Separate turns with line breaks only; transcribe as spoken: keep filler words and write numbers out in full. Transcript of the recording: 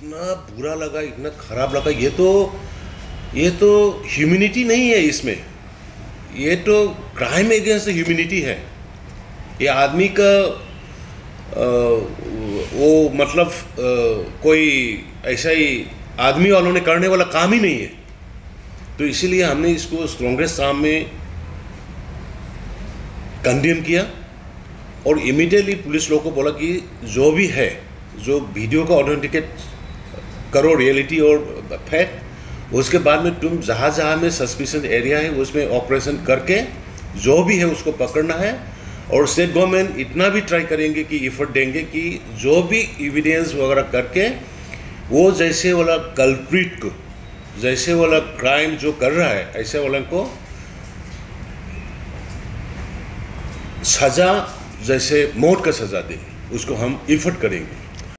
इतना बुरा लगा, इतना खराब लगा। ये तो ये तो ह्यूमैनिटी नहीं है इसमें, ये तो क्राइम अगेंस्ट ह्यूमैनिटी है। ये आदमी का आ, वो मतलब आ, कोई ऐसा ही आदमी वालों ने करने वाला काम ही नहीं है। तो इसीलिए हमने इसको स्ट्रॉन्गेस्ट टर्म में कंडेम किया और इमीडिएटली पुलिस लोगों को बोला कि जो भी है, जो वीडियो का ऑथेंटिकेट करो रियलिटी और फैक्ट, उसके बाद में तुम जहाँ जहाँ में सस्पिशन एरिया है उसमें ऑपरेशन करके जो भी है उसको पकड़ना है। और स्टेट गवर्नमेंट इतना भी ट्राई करेंगे कि एफर्ट देंगे कि जो भी एविडेंस वगैरह करके वो जैसे वाला कल्प्रिट को, जैसे वाला क्राइम जो कर रहा है ऐसे वाला को सज़ा, जैसे मौत का सज़ा दे, उसको हम एफर्ट करेंगे।